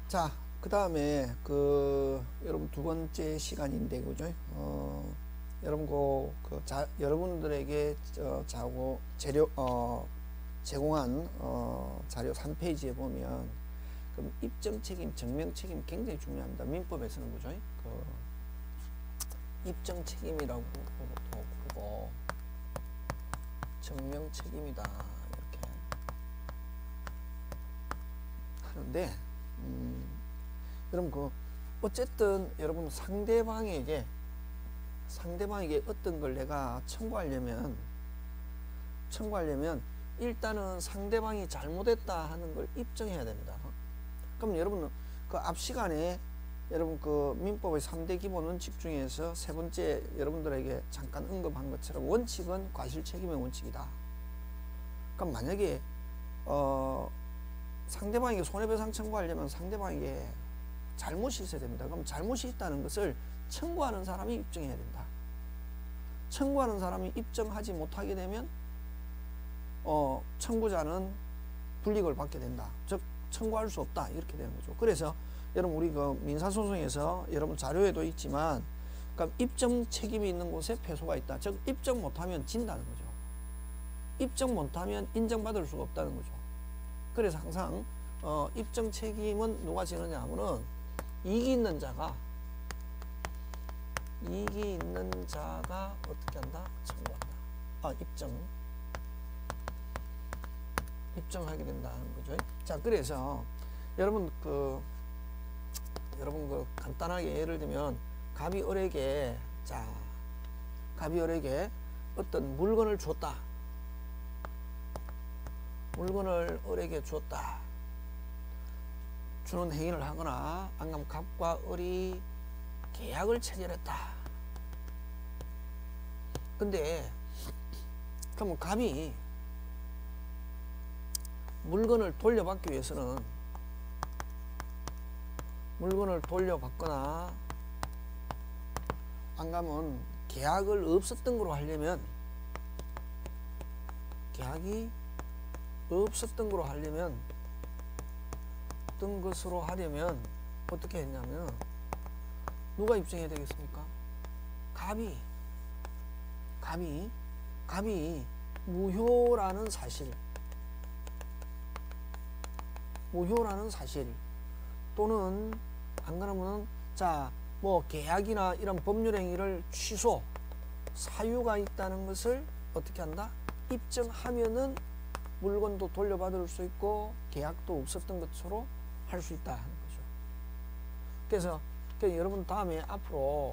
자, 그 다음에 여러분 두 번째 시간인데 그죠? 여러분 여러분들에게 제공한 자료 3페이지에 보면 그럼 입증 책임, 증명 책임 굉장히 중요합니다. 민법에서는 그죠? 입증 책임이라고 부르고 증명 책임이다 이렇게 하는데 여러분 어쨌든 여러분 상대방에게 어떤 걸 내가 청구하려면 일단은 상대방이 잘못했다 하는 걸 입증해야 됩니다. 그럼 여러분은 앞 시간에 여러분 민법의 3대 기본 원칙 중에서 세 번째 여러분들에게 잠깐 언급한 것처럼 원칙은 과실책임의 원칙이다. 그럼 만약에 상대방에게 손해배상 청구하려면 상대방에게 잘못이 있어야 됩니다. 그럼 잘못이 있다는 것을 청구하는 사람이 입증해야 된다. 청구하는 사람이 입증하지 못하게 되면 청구자는 불이익을 받게 된다. 즉 청구할 수 없다 이렇게 되는 거죠. 그래서 여러분 우리 민사소송에서 여러분 자료에도 있지만 그러니까 입증 책임이 있는 곳에 패소가 있다. 즉 입증 못하면 진다는 거죠. 입증 못하면 인정받을 수가 없다는 거죠. 그래서 항상 입증 책임은 누가 지느냐 하면은 이익이 있는 자가 어떻게 한다? 청구한다. 입증하게 된다는 거죠. 자, 그래서 여러분 간단하게 예를 들면 갑이 을에게 어떤 물건을 줬다. 물건을 을에게 줬다. 주는 행위를 하거나 아니면 갑과 을이 계약을 체결했다. 근데 그럼 갑이 물건을 돌려받기 위해서는 물건을 돌려받거나 안 가면 계약을 없었던 거로 하려면 어떤 것으로 하려면 어떻게 했냐면 누가 입증해야 되겠습니까? 갑이 무효라는 사실 또는 안 그러면 계약이나 이런 법률 행위를 취소 사유가 있다는 것을 어떻게 한다? 입증하면은 물건도 돌려받을 수 있고 계약도 없었던 것으로 할 수 있다 하는 거죠. 그래서 여러분 다음에 앞으로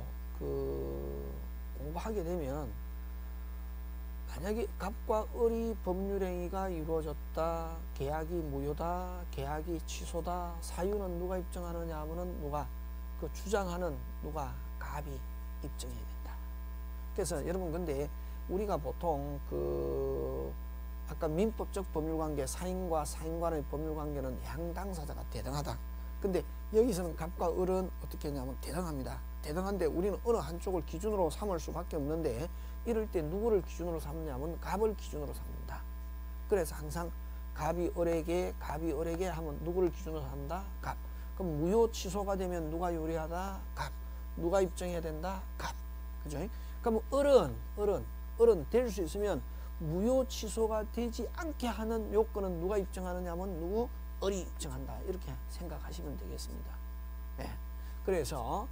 공부하게 되면 만약에 갑과 을이 법률행위가 이루어졌다, 계약이 무효다, 계약이 취소다, 사유는 누가 입증하느냐 하면은 주장하는 갑이 입증해야 된다. 그래서 여러분 근데 우리가 보통 아까 민법적 법률관계 사인과 사인간의 법률관계는 양당사자가 대등하다. 근데 여기서는 갑과 을은 어떻게 했냐면 대등합니다. 대등한데 우리는 어느 한쪽을 기준으로 삼을 수밖에 없는데 이럴 때 누구를 기준으로 삼느냐면 갑을 기준으로 삼는다. 그래서 항상 갑이 을에게 하면 누구를 기준으로 삼는다? 갑. 그럼 무효 취소가 되면 누가 유리하다? 갑. 누가 입증해야 된다? 갑. 그죠? 그럼 을은 될 수 있으면 무효 취소가 되지 않게 하는 요건은 누가 입증하느냐 하면 을이 입증한다. 이렇게 생각하시면 되겠습니다. 네. 그래서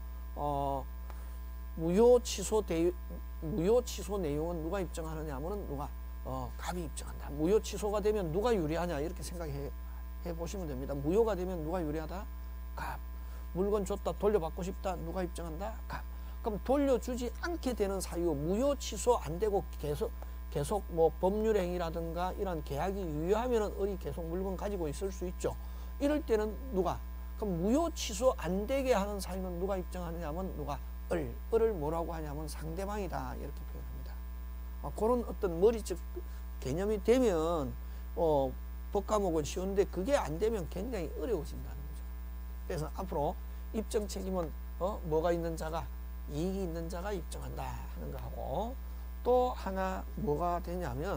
무효 취소 내용은 누가 입증하느냐 하면은 갑이 입증한다. 무효 취소가 되면 누가 유리하냐 이렇게 생각해 보시면 됩니다. 무효가 되면 누가 유리하다? 갑. 물건 줬다 돌려받고 싶다. 누가 입증한다? 갑. 그럼 돌려주지 않게 되는 사유 무효 취소 안 되고 계속 법률 행위라든가 이런 계약이 유효하면은 을이 계속 물건 가지고 있을 수 있죠. 이럴 때는 그럼 무효 취소 안 되게 하는 사유는 누가 입증하느냐 하면 을을 뭐라고 하냐면 상대방이다 이렇게 표현합니다. 그런 어떤 머리적 개념이 되면 법 과목은 쉬운데 그게 안 되면 굉장히 어려워진다는 거죠. 그래서 앞으로 입증 책임은 뭐가 있는 자가 이익이 있는 자가 입증한다 하는 거하고 또 하나 뭐가 되냐면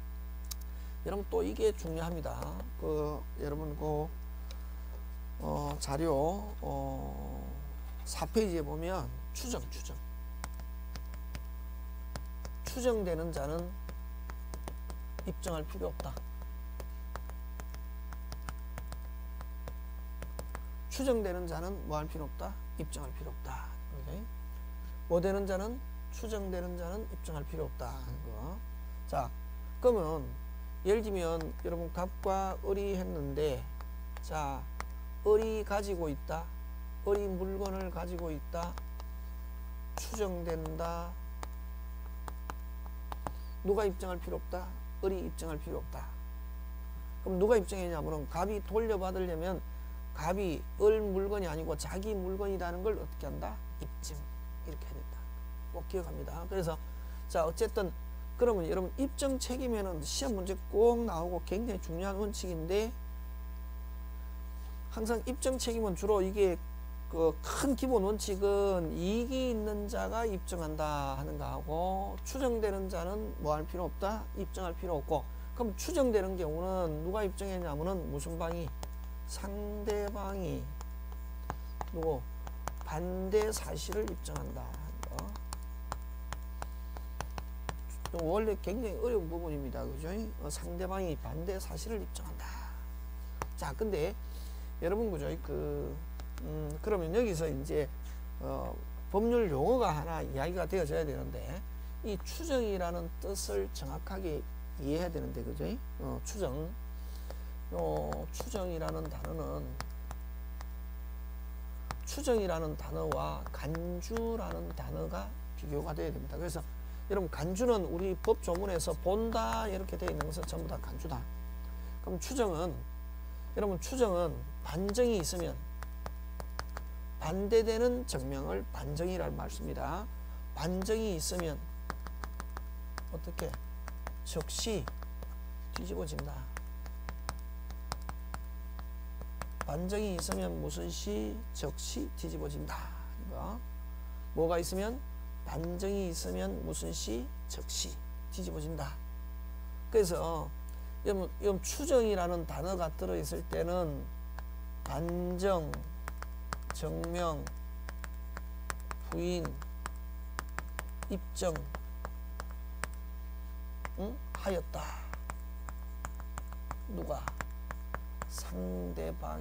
여러분 또 이게 중요합니다. 여러분 자료 4페이지에 보면 추정되는 자는 입증할 필요 없다. 추정되는 자는 뭐 할 필요 없다? 입증할 필요 없다. 오케이? 뭐 되는 자는 추정되는 자는 입증할 필요 없다 하는 거. 자, 그러면 예를 들면 여러분 갑과 을이 했는데, 자, 을이 가지고 있다. 을이 물건을 가지고 있다. 추정된다. 누가 입증할 필요 없다? 을이 입증할 필요 없다. 그럼 누가 입증했냐면은 갑이 돌려받으려면 갑이 을 물건이 아니고 자기 물건이라는 걸 어떻게 한다? 입증. 이렇게 해야 된다. 꼭 기억합니다. 그래서 자, 어쨌든 그러면 여러분 입증 책임에는 시험 문제 꼭 나오고 굉장히 중요한 원칙인데, 항상 입증 책임은 주로 이게 그 큰 기본 원칙은 이익이 있는 자가 입증한다 하는 거하고, 추정되는 자는 뭐 할 필요 없다? 입증할 필요 없고. 그럼 추정되는 경우는 누가 입증했냐면은 무슨 방이? 상대방이 누구? 반대 사실을 입증한다. 원래 굉장히 어려운 부분입니다. 그죠? 상대방이 반대 사실을 입증한다. 자, 근데 여러분 그죠? 그러면 여기서 이제 법률 용어가 하나 이야기가 되어져야 되는데, 이 추정이라는 뜻을 정확하게 이해해야 되는데, 그죠? 추정이라는 단어와 간주라는 단어가 비교가 되어야 됩니다. 그래서 여러분 간주는 우리 법 조문에서 본다 이렇게 되어 있는 것은 전부 다 간주다. 그럼 여러분 추정은 반정이 있으면 반대되는 증명을 반정이라는 말씀입니다. 반정이 있으면 어떻게? 즉시 뒤집어진다. 반정이 있으면 무슨 시? 즉시 뒤집어진다. 뭐가 있으면? 반정이 있으면 무슨 시? 즉시 뒤집어진다. 그래서 여러분 추정이라는 단어가 들어있을 때는 반정, 증명, 부인, 입증, 하였다. 누가? 상대방이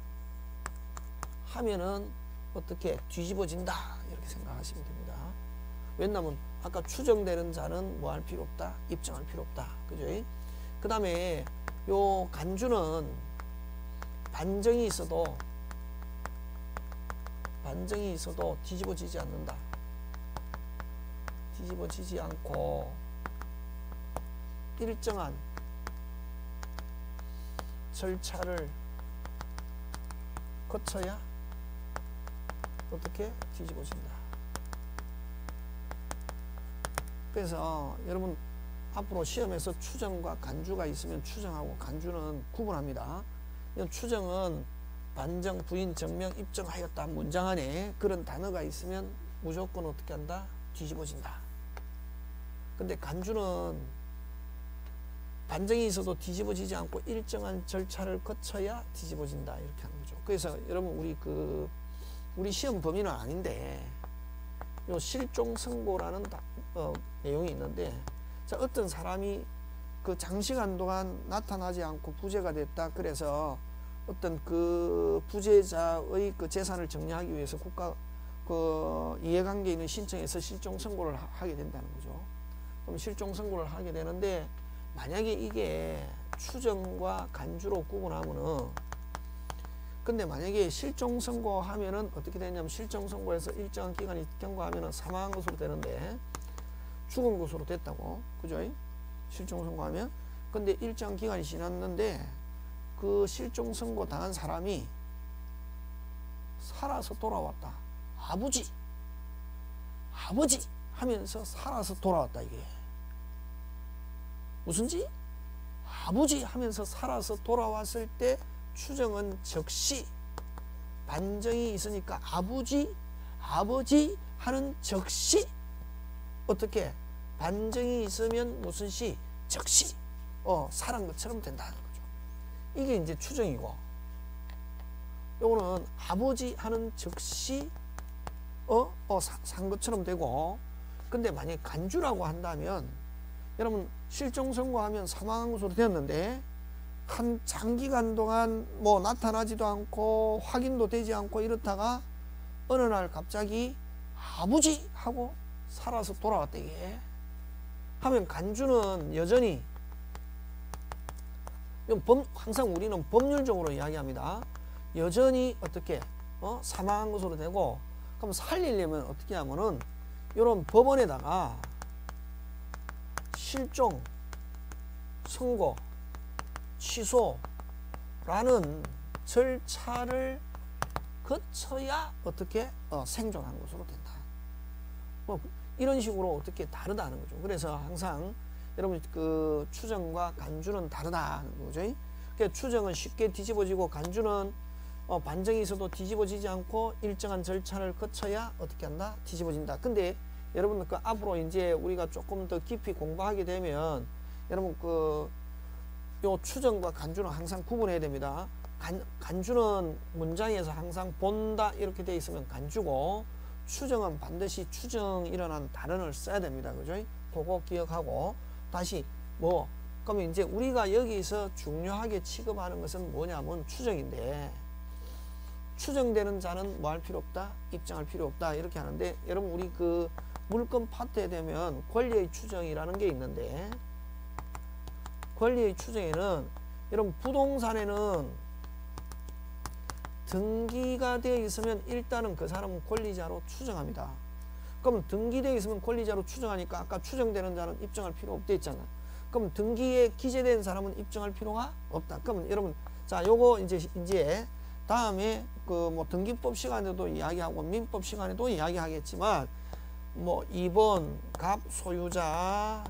하면은 어떻게? 뒤집어진다. 이렇게 생각하시면 됩니다. 왜냐하면 아까 추정되는 자는 뭐 할 필요 없다? 입증할 필요 없다. 그죠? 그 다음에 요 간주는 반정이 있어도 뒤집어지지 않는다. 뒤집어지지 않고 일정한 절차를 거쳐야 어떻게? 뒤집어진다. 그래서 여러분 앞으로 시험에서 추정과 간주가 있으면 추정하고 간주는 구분합니다. 추정은 반정, 부인, 증명, 입증하였다 문장 안에 그런 단어가 있으면 무조건 어떻게 한다? 뒤집어진다. 근데 간주는 반정이 있어도 뒤집어지지 않고 일정한 절차를 거쳐야 뒤집어진다. 이렇게 하는 거죠. 그래서 여러분 우리 시험 범위는 아닌데 요 실종선고라는 내용이 있는데, 자, 어떤 사람이 그 장시간 동안 나타나지 않고 부재가 됐다. 그래서 어떤 그 부재자의 그 재산을 정리하기 위해서 국가 그 이해관계인의 신청해서 실종선고를 하게 된다는 거죠. 그럼 실종선고를 하게 되는데, 만약에 이게 추정과 간주로 구분하면은, 근데 만약에 실종선고 하면은 어떻게 되냐면, 실종선고에서 일정한 기간이 경과하면은 사망한 것으로 되는데, 죽은 것으로 됐다고. 그죠? 실종선고하면. 근데 일정한 기간이 지났는데, 그 실종선고 당한 사람이 살아서 돌아왔다. 아버지 하면서 살아서 돌아왔다. 이게 무슨지? 아버지 하면서 살아서 돌아왔을 때 추정은 즉시, 반정이 있으니까 아버지 하는 즉시 어떻게? 반정이 있으면 무슨 시? 즉시 살한 것처럼 된다는 거죠. 이게 이제 추정이고, 요거는 아버지 하는 즉시 산 것처럼 되고, 근데 만약에 간주라고 한다면 여러분 실종 선고하면 사망한 것으로 되었는데 한 장기간 동안 뭐 나타나지도 않고 확인도 되지 않고 이렇다가 어느 날 갑자기 아버지 하고 살아서 돌아왔다 이게 하면 간주는 여전히 항상 우리는 법률적으로 이야기합니다. 여전히 어떻게 사망한 것으로 되고, 그럼 살리려면 어떻게 하면은 이런 법원에다가 실종, 선고, 취소라는 절차를 거쳐야 어떻게 생존한 것으로 된다. 뭐 이런 식으로 어떻게 다르다는 거죠. 그래서 항상 여러분 그 추정과 간주는 다르다는 거죠. 그러니까 추정은 쉽게 뒤집어지고 간주는 반정이 있어도 뒤집어지지 않고 일정한 절차를 거쳐야 어떻게 한다? 뒤집어진다. 근데 여러분 그 앞으로 이제 우리가 조금 더 깊이 공부하게 되면 여러분 그 요 추정과 간주는 항상 구분해야 됩니다. 간주는 문장에서 항상 본다 이렇게 돼 있으면 간주고, 추정은 반드시 추정 일어난 단어를 써야 됩니다. 그죠? 그거 기억하고 다시 그러면 이제 우리가 여기서 중요하게 취급하는 것은 뭐냐면 추정인데, 추정되는 자는 뭐 할 필요 없다? 입증할 필요 없다. 이렇게 하는데, 여러분 우리 그 물권 파트에 되면 권리의 추정이라는 게 있는데, 권리의 추정에는 여러분 부동산에는 등기가 되어 있으면 일단은 그 사람은 권리자로 추정합니다. 그럼 등기되어 있으면 권리자로 추정하니까 아까 추정되는 자는 입증할 필요 없다 했잖아. 그럼 등기에 기재된 사람은 입증할 필요가 없다. 그러면 여러분 자 요거 이제 다음에 그 뭐 등기법 시간에도 이야기하고 민법 시간에도 이야기하겠지만, 뭐 2번 갑 소유자,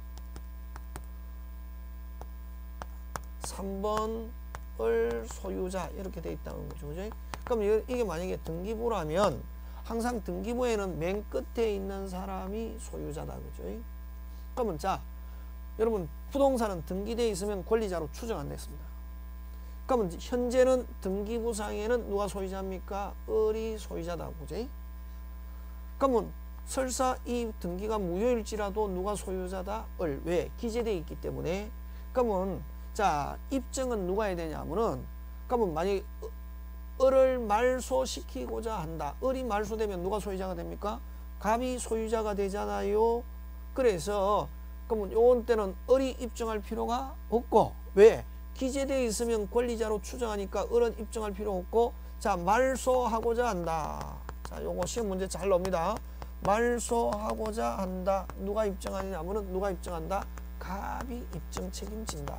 3번 을 소유자 이렇게 돼 있다는 거죠. 그죠? 그럼 이게 만약에 등기부라면 항상 등기부에는 맨 끝에 있는 사람이 소유자다. 그죠? 그러면 자 여러분 부동산은 등기되어 있으면 권리자로 추정 안 됐습니다. 그러면 현재는 등기부상에는 누가 소유자입니까? 을이 소유자다. 그죠? 그러면 설사 이 등기가 무효일지라도 누가 소유자다? 을. 왜? 기재되어 있기 때문에. 그러면 자 입증은 누가 해야 되냐면은, 그러면 만약에 을을 말소시키고자 한다. 을이 말소되면 누가 소유자가 됩니까? 갑이 소유자가 되잖아요. 그래서 그러면 요번 때는 을이 입증할 필요가 없고, 왜? 기재되어 있으면 권리자로 추정하니까 을은 입증할 필요 없고, 자 말소하고자 한다. 자 요거 시험 문제 잘 나옵니다. 말소하고자 한다. 누가 입증하냐면은 누가 입증한다? 갑이 입증 책임진다.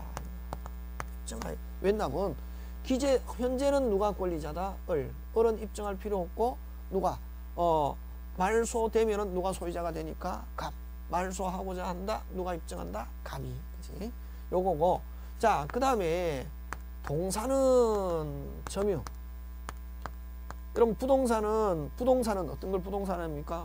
왜냐면 현재는 누가 권리자다? 을은 입증할 필요 없고, 누가 말소되면은 누가 소유자가 되니까 갑. 말소하고자 한다. 누가 입증한다? 갑이. 그치? 요거고. 자, 그 다음에 동사는 점유. 그럼 부동산은 어떤 걸 부동산입니까?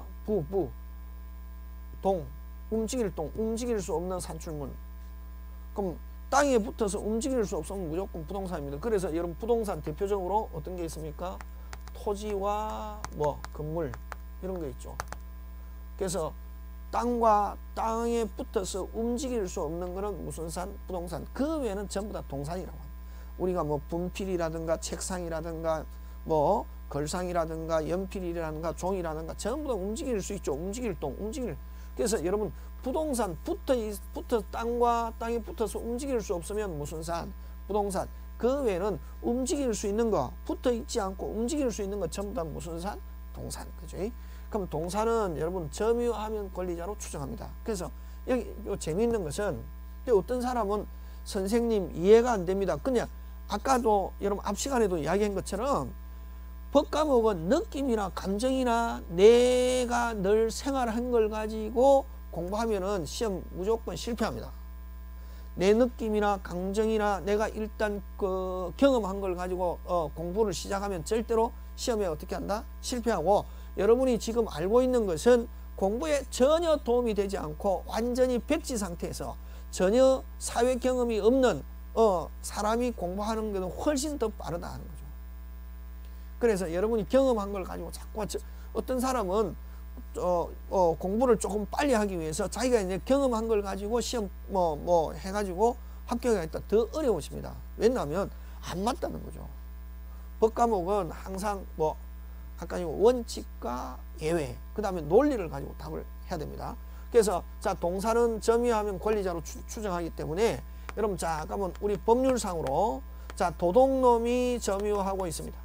움직일 움직일 수 없는 산출물. 그럼 땅에 붙어서 움직일 수 없으면 무조건 부동산입니다. 그래서 여러분 부동산 대표적으로 어떤 게 있습니까? 토지와 건물 이런 게 있죠. 그래서 땅과 땅에 붙어서 움직일 수 없는 거는 무슨 산? 부동산. 그 외에는 전부 다 동산이라고 합니다. 우리가 분필이라든가 책상이라든가 걸상이라든가 연필이라든가 종이라든가 전부 다 움직일 수 있죠. 움직일. 그래서 여러분 부동산 붙어 땅과 땅에 붙어서 움직일 수 없으면 무슨 산? 부동산. 그 외에는 움직일 수 있는 거, 붙어 있지 않고 움직일 수 있는 거 전부 다 무슨 산? 동산. 그죠? 그럼 동산은 여러분 점유하면 권리자로 추정합니다. 그래서 여기 재미있는 것은 어떤 사람은 선생님 이해가 안 됩니다. 그냥 아까도 여러분 앞 시간에도 이야기한 것처럼 법 과목은 느낌이나 감정이나 내가 늘 생활한 걸 가지고 공부하면은 시험 무조건 실패합니다. 내 느낌이나 감정이나 내가 일단 그 경험한 걸 가지고 공부를 시작하면 절대로 시험에 어떻게 한다? 실패하고, 여러분이 지금 알고 있는 것은 공부에 전혀 도움이 되지 않고 완전히 백지 상태에서 전혀 사회 경험이 없는 사람이 공부하는 것은 훨씬 더 빠르다는 거죠. 그래서 여러분이 경험한 걸 가지고 자꾸 어떤 사람은 공부를 조금 빨리 하기 위해서 자기가 이제 경험한 걸 가지고 시험 뭐 해가지고 합격하겠다 더 어려우십니다. 왜냐하면 안 맞다는 거죠. 법 과목은 항상 뭐 아까 원칙과 예외, 그 다음에 논리를 가지고 답을 해야 됩니다. 그래서 자, 동사는 점유하면 권리자로 추정하기 때문에 여러분, 자, 그러면 우리 법률상으로 자, 도둑놈이 점유하고 있습니다.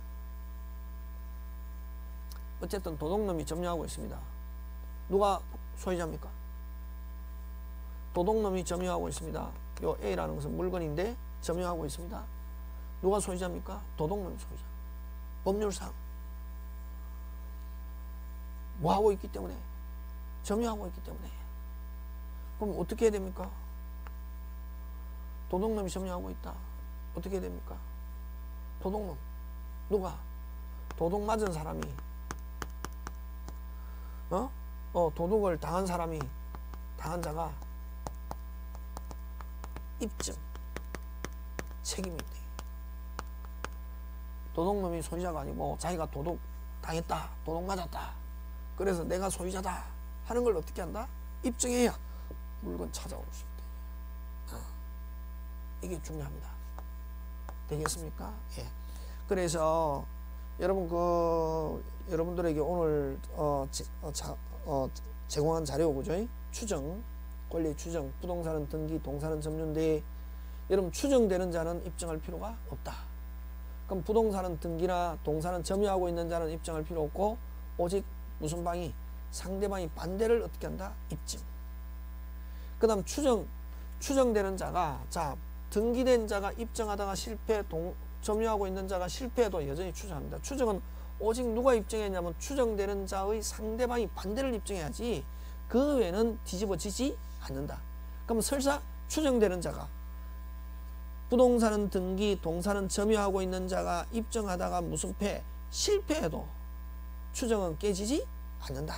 어쨌든 도둑놈이 점유하고 있습니다. 누가 소유자입니까? 도둑놈이 점유하고 있습니다. 요 A라는 것은 물건인데 점유하고 있습니다. 누가 소유자입니까? 도둑놈이 소유자. 법률상 뭐 하고 있기 때문에? 점유하고 있기 때문에. 그럼 어떻게 해야 됩니까? 도둑놈이 점유하고 있다. 어떻게 해야 됩니까? 도둑놈. 누가? 도둑 맞은 사람이 도둑을 당한 사람이, 당한 자가 입증, 책임인데, 도둑놈이 소유자가 아니고 자기가 도둑 당했다, 도둑 맞았다, 그래서 내가 소유자다 하는 걸 어떻게 한다? 입증해야 물건 찾아올 수 있다. 이게 중요합니다. 되겠습니까? 예. 그래서 여러분, 여러분들에게 오늘 제공한 자료, 그죠? 추정, 권리 추정, 부동산은 등기, 동산은 점유인데, 여러분, 추정되는 자는 입증할 필요가 없다. 그럼 부동산은 등기나 동산은 점유하고 있는 자는 입증할 필요 없고, 오직 무슨 방이? 상대방이 반대를 어떻게 한다? 입증. 그 다음 추정되는 자가, 자, 등기된 자가 입증하다가 실패, 점유하고 있는 자가 실패해도 여전히 추정합니다. 추정은 오직 누가 입증했냐면 추정되는 자의 상대방이 반대를 입증해야지 그 외에는 뒤집어지지 않는다. 그럼 설사 추정되는 자가, 부동산은 등기, 동산은 점유하고 있는 자가 입증하다가 무슨 실패해도 추정은 깨지지 않는다.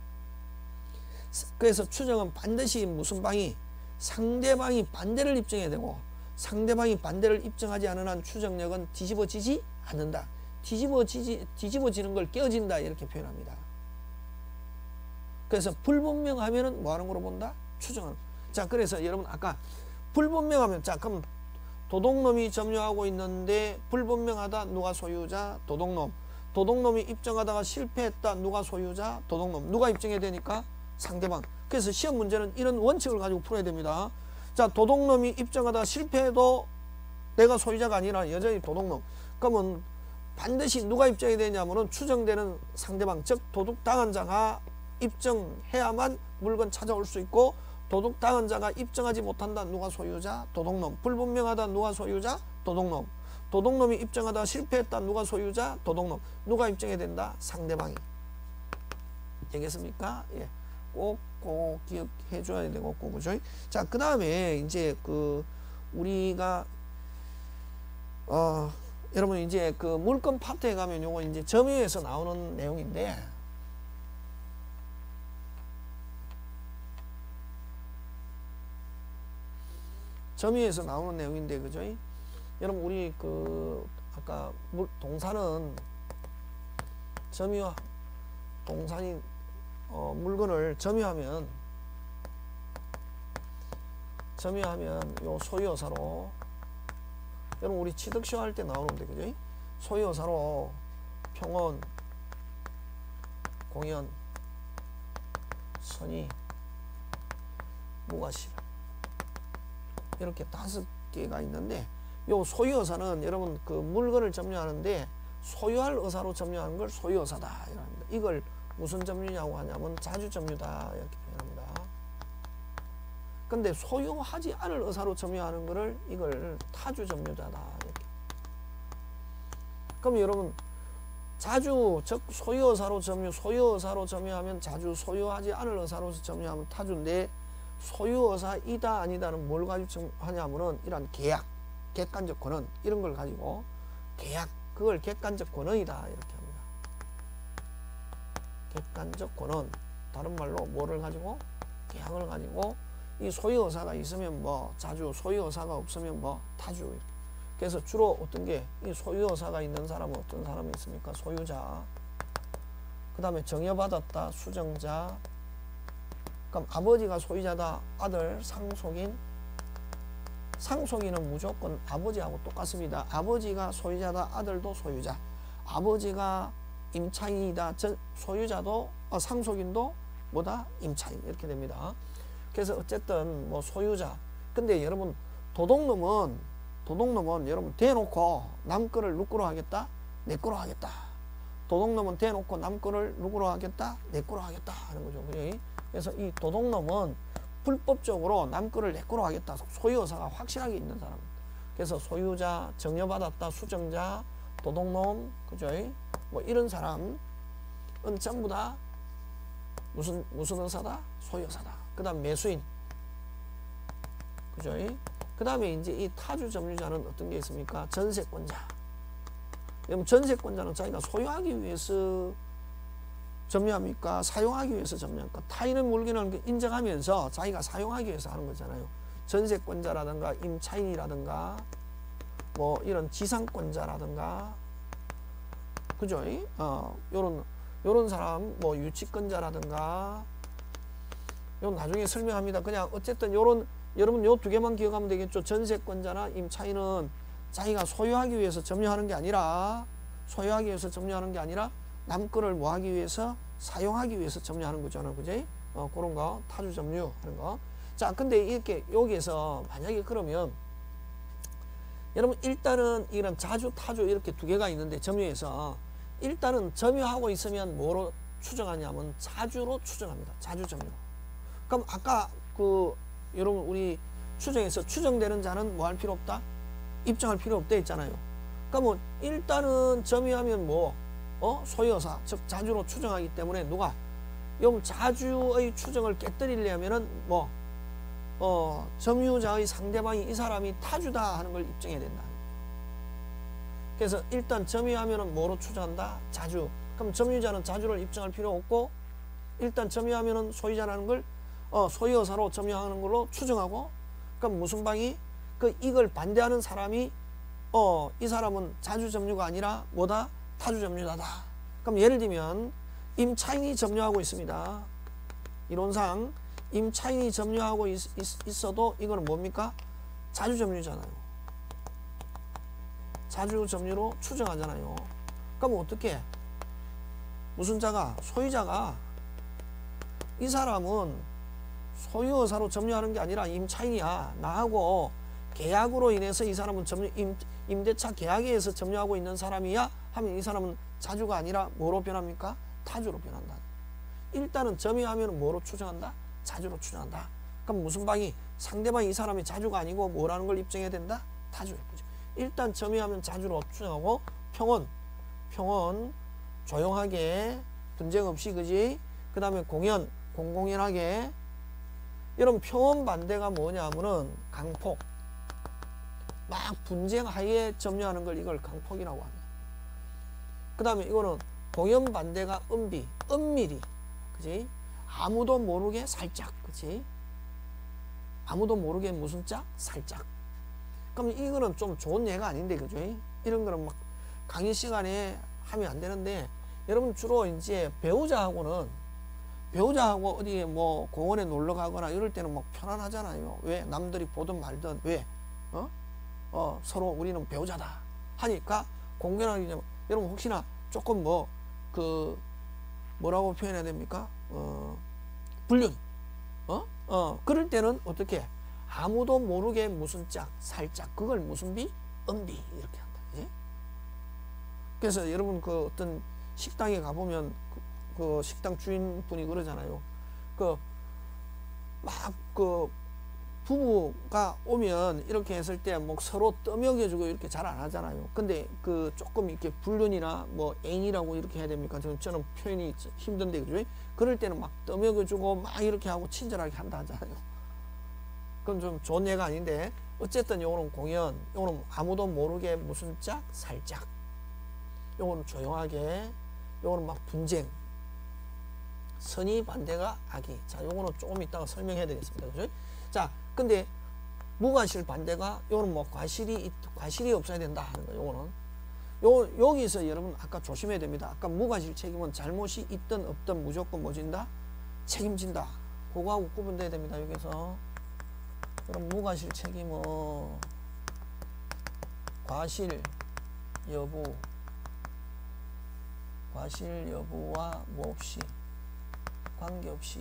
그래서 추정은 반드시 무슨 방이? 상대방이 반대를 입증해야 되고, 상대방이 반대를 입증하지 않은 한 추정력은 뒤집어지지 않는다. 뒤집어지는 걸 깨어진다, 이렇게 표현합니다. 그래서 불분명하면은 뭐 하는 거로 본다? 추정은. 자, 그래서 여러분 아까 불분명하면, 자, 그럼 도둑놈이 점유하고 있는데 불분명하다, 누가 소유자? 도둑놈. 도둑놈이 입증하다가 실패했다, 누가 소유자? 도둑놈. 누가 입증해야 되니까? 상대방. 그래서 시험 문제는 이런 원칙을 가지고 풀어야 됩니다. 자, 도둑놈이 입증하다가 실패해도 내가 소유자가 아니라 여전히 도둑놈. 그러면 반드시 누가 입증해야 되냐면은 추정되는 상대방, 즉 도둑당한 자가 입증해야만 물건 찾아올 수 있고, 도둑당한 자가 입증하지 못한다, 누가 소유자? 도둑놈. 불분명하다, 누가 소유자? 도둑놈. 도둑놈이 입증하다가 실패했다, 누가 소유자? 도둑놈. 누가 입증해야 된다? 상대방이. 되겠습니까? 예. 꼭 기억해 줘야 되고, 그죠? 자, 그 다음에 이제 우리가 여러분 이제 물건 파트에 가면 요거 이제 점유에서 나오는 내용인데, 점유에서 나오는 내용인데, 그죠? 여러분, 우리 아까 동사는 점유와 동산이 물건을 점유하면 요 소유어사로, 여러분 우리 취득시효 할 때 나오는데, 그죠? 소유어사로 평온, 공연, 선의, 무과실, 이렇게 5개가 있는데, 요 소유어사는 여러분 물건을 점유하는데 소유할 의사로 점유하는 걸 소유어사다 이랍니다. 이걸 무슨 점유냐고 하냐면 자주점유다, 이렇게 표현합니다. 근데 소유하지 않을 의사로 점유하는 거를 이걸 타주점유자다, 이렇게. 그럼 여러분, 자주, 즉 소유의사로 점유하면 자주, 소유하지 않을 의사로 점유하면 타주인데, 소유의사이다 아니다는 뭘 가지고 하냐면은 이런 계약, 객관적 권한, 이런 걸 가지고 계약, 그걸 객관적 권한이다, 이렇게 합니다. 객관적 권한, 다른 말로 뭐를 가지고? 계약을 가지고 이 소유의사가 있으면 뭐 자주, 소유의사가 없으면 뭐 타주. 그래서 주로 어떤 게 이 소유어사가 있는 사람은 어떤 사람이 있습니까? 소유자. 그 다음에 정여받았다 수정자. 그럼 아버지가 소유자다. 아들 상속인. 상속인은 무조건 아버지하고 똑같습니다. 아버지가 소유자다. 아들도 소유자. 아버지가 임차인이다. 소유자도 상속인도 뭐다? 임차인. 이렇게 됩니다. 그래서 어쨌든 뭐 소유자. 근데 여러분 도둑놈은 여러분 대놓고 남 거를 누구로 하겠다? 내 거로 하겠다. 도둑놈은 대놓고 남 거를 누구로 하겠다? 내 거로 하겠다 하는 거죠. 그래서 이 도둑놈은 불법적으로 남 거를 내 거로 하겠다. 소유어사가 확실하게 있는 사람. 그래서 소유자, 정여받았다, 수정자, 도둑놈, 그죠? 뭐 이런 사람은 전부 다 무슨 의사다? 소유어사다. 그 다음 매수인. 그죠? 그 다음에 이제 이 타주 점유자는 어떤 게 있습니까? 전세권자. 그럼 전세권자는 자기가 소유하기 위해서 점유합니까? 사용하기 위해서 점유합니까? 타인의 물건을 인정하면서 자기가 사용하기 위해서 하는 거잖아요. 전세권자라든가 임차인이라든가 뭐 이런 지상권자라든가 그죠? 요런 사람 뭐 유치권자라든가 요건 나중에 설명합니다. 그냥 어쨌든 요런 여러분 요 두 개만 기억하면 되겠죠. 전세권자나 임차인은 자기가 소유하기 위해서 점유하는 게 아니라 남 거를 뭐 하기 위해서 사용하기 위해서 점유하는 거잖아요. 그지? 그런 거 타주 점유하는 거. 자, 근데 이렇게 여기에서 만약에 그러면 여러분 일단은 이런 자주 타주 이렇게 두 개가 있는데 점유에서 일단은 점유하고 있으면 뭐로 추정하냐면 자주로 추정합니다. 자주 점유. 그럼 아까 여러분 우리 추정에서 추정되는 자는 뭐 할 필요 없다? 입증할 필요 없다 했잖아요. 그러면 일단은 점유하면 소유어사 즉 자주로 추정하기 때문에 누가 용 자주의 추정을 깨뜨리려면은 점유자의 상대방이 이 사람이 타주다 하는 걸 입증해야 된다. 그래서 일단 점유하면은 뭐로 추정한다? 자주. 그럼 점유자는 자주를 입증할 필요 없고 일단 점유하면은 소유자라는 걸 소유어사로 점유하는 걸로 추정하고 그럼 무슨 방이 이걸 반대하는 사람이 이 사람은 자주 점유가 아니라 뭐다? 타주 점유자다. 그럼 예를 들면 임차인이 점유하고 있습니다. 이론상 임차인이 점유하고 있어도 이거는 뭡니까? 자주 점유잖아요. 자주 점유로 추정하잖아요. 그럼 어떻게? 무슨 자가? 소유자가 이 사람은 소유어사로 점유하는 게 아니라 임차인이야. 나하고 계약으로 인해서 이 사람은 임대차 계약에 의해서 점유하고 있는 사람이야 하면 이 사람은 자주가 아니라 뭐로 변합니까? 타주로 변한다. 일단은 점유하면 뭐로 추정한다? 자주로 추정한다. 그럼 무슨 방이 상대방이 이 사람이 자주가 아니고 뭐라는 걸 입증해야 된다? 타주. 일단 점유하면 자주로 추정하고 평온 조용하게 분쟁 없이 그지? 그 다음에 공공연하게 이런 평온 반대가 뭐냐면은 강폭. 막 분쟁 하에 점유하는 걸 이걸 강폭이라고 합니다. 그 다음에 이거는 공연 반대가 은밀히. 그지? 아무도 모르게 살짝. 그지? 아무도 모르게 무슨 짝? 살짝. 그럼 이거는 좀 좋은 예가 아닌데, 그죠? 이런 거는 막 강의 시간에 하면 안 되는데, 여러분 주로 이제 배우자하고 어디 뭐 공원에 놀러 가거나 이럴 때는 막 편안하잖아요. 왜? 남들이 보든 말든 왜? 서로 우리는 배우자다 하니까 공견하기 전에 여러분 혹시나 조금 뭐라고 표현해야 됩니까? 불륜. 그럴 때는 어떻게? 아무도 모르게 무슨 짝, 살짝. 그걸 무슨 비? 은비. 이렇게 한다. 그치? 그래서 여러분 어떤 식당에 가보면 그 식당 주인분이 그러잖아요. 부부가 오면 이렇게 했을 때 뭐 서로 떠먹여주고 이렇게 잘 안 하잖아요. 근데 조금 이렇게 불륜이나 뭐 앵이라고 이렇게 해야 됩니까? 저는 표현이 힘든데, 그죠? 그럴 때는 막 떠먹여주고 막 이렇게 하고 친절하게 한다 하잖아요. 그건 좀 좋은 예가 아닌데, 어쨌든 요거는 공연, 요거는 아무도 모르게 무슨 짝, 살짝. 요거는 조용하게, 요거는 막 분쟁. 선의 반대가 악의. 자, 요거는 조금 이따가 설명해야 되겠습니다. 그죠? 자, 근데 무과실 반대가 요는 뭐 과실이 없어야 된다 하는 거예요. 요거는 여기서 여러분 아까 조심해야 됩니다. 아까 무과실 책임은 잘못이 있든 없든 무조건 뭐 진다? 책임진다. 그거하고 구분돼야 됩니다. 여기서. 그럼 무과실 책임은 과실 여부와 뭐 없이 관계없이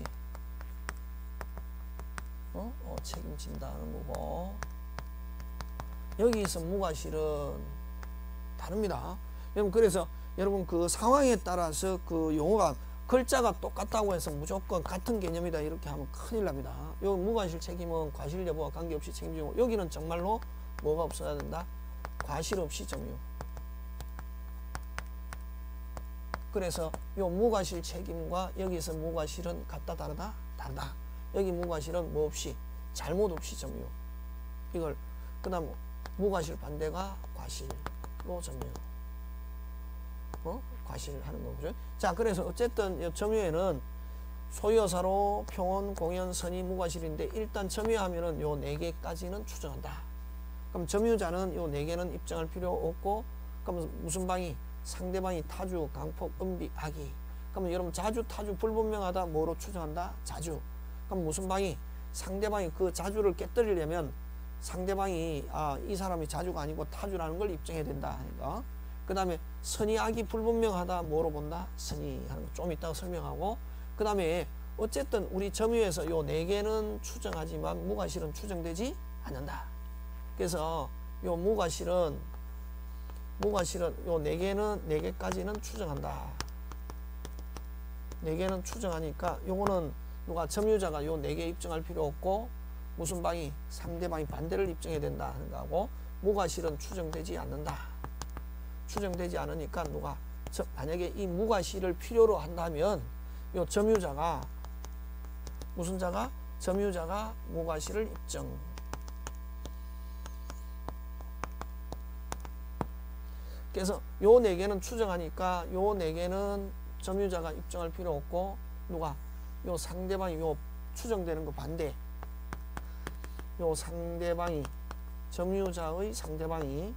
책임진다는 거고, 여기서 무과실은 다릅니다. 여러분 그래서 여러분 그 상황에 따라서 그 용어가 글자가 똑같다고 해서 무조건 같은 개념이다 이렇게 하면 큰일 납니다. 요 무과실 책임은 과실 여부와 관계없이 책임지고, 여기는 정말로 뭐가 없어야 된다? 과실 없이 점유. 그래서 요 무과실 책임과 여기서 무과실은 같다 다르다? 다르다. 여기 무과실은 뭐 없이 잘못 없이 점유. 이걸 그다음 무과실 반대가 과실로 점유. 과실하는 거죠. 자, 그래서 어쨌든 점유에는 소유사로 평온, 공연, 선의, 무과실인데 일단 점유하면은 요 4개까지는 추정한다. 그럼 점유자는 요 4개는 입증할 필요 없고, 그럼 무슨 방이? 상대방이 타주, 강폭, 음비, 악의. 그럼 여러분 자주, 타주 불분명하다 뭐로 추정한다? 자주. 그럼 무슨 방이? 상대방이 그 자주를 깨뜨리려면 상대방이 이 사람이 자주가 아니고 타주라는 걸 입증해야 된다. 그 다음에 선의, 악이 불분명하다 뭐로 본다? 선의 하는 거 좀 이따가 설명하고, 그 다음에 어쨌든 우리 점유에서 요 4개는 추정하지만 무과실은 추정되지 않는다. 그래서 요 무과실은 요 4개까지는 추정한다. 4개는 추정하니까 요거는 누가 점유자가 요 4개 입증할 필요 없고, 무슨 방이? 상대방이 반대를 입증해야 된다 하는 거하고, 무과실은 추정되지 않는다. 추정되지 않으니까 누가 만약에 이 무과실을 필요로 한다면 요 점유자가 무슨 자가? 점유자가 무과실을 입증. 그래서 요 4개는 추정하니까 요 4개는 점유자가 입증할 필요 없고, 누가? 요 상대방이 요 추정되는 거 반대. 요 상대방이 점유자의 상대방이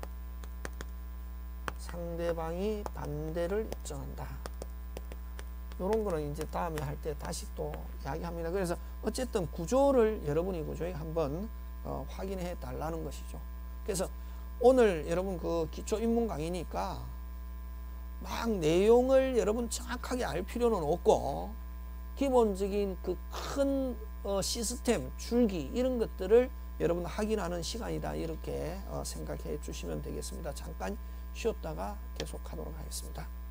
반대를 입증한다. 요런 거는 이제 다음에 할 때 다시 또 이야기합니다. 그래서 어쨌든 구조를 여러분이 구조에 한번 확인해 달라는 것이죠. 그래서 오늘 여러분 그 기초 입문 강의니까 막 내용을 여러분 정확하게 알 필요는 없고, 기본적인 그 큰 시스템, 줄기 이런 것들을 여러분 확인하는 시간이다 이렇게 생각해 주시면 되겠습니다. 잠깐 쉬었다가 계속하도록 하겠습니다.